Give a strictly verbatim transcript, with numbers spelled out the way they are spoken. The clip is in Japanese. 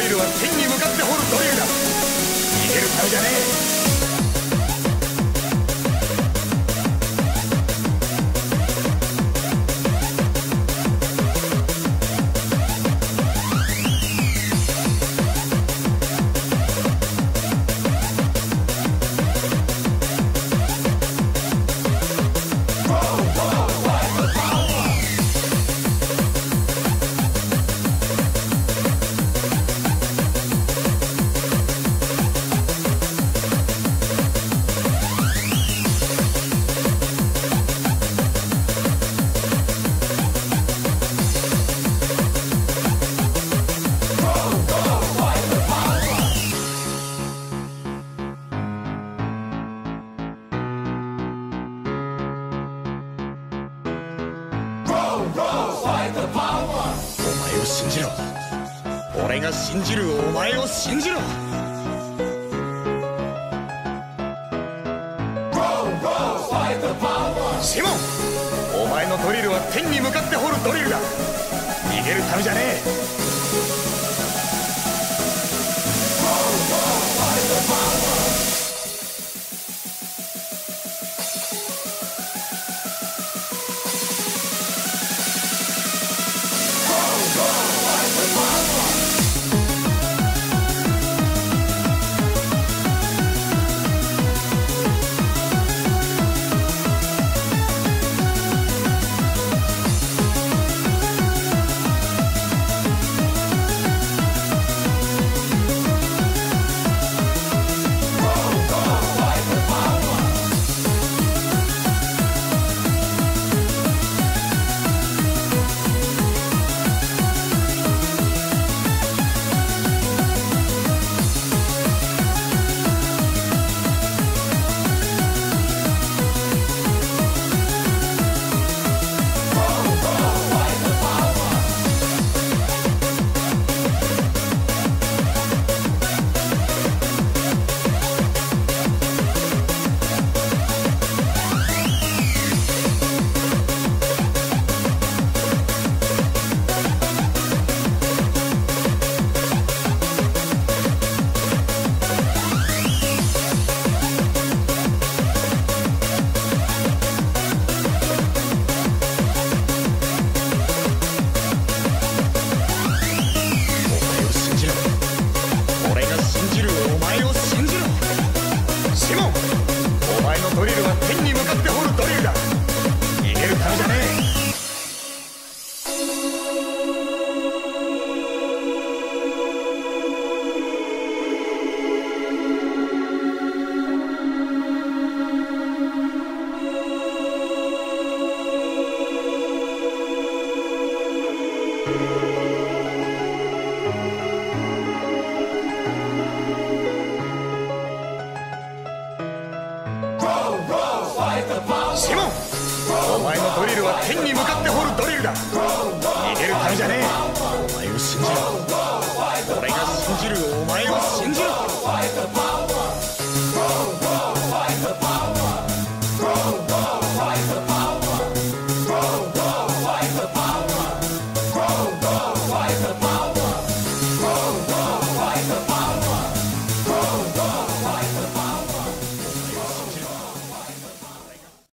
ルは天に向かって掘るドリルだ。逃げるためじゃねえ。お前を信じろ。俺が信じるお前を信じろ。シモン、お前のドリルは天に向かって掘るドリルだ。逃げるためじゃねえ。ドリルは天に向かって掘るドリルだ。逃げるためじゃねえ。シモン、お前のドリルは天に向かって掘るドリルだ。逃げるためじゃねえ。お前を信じろ。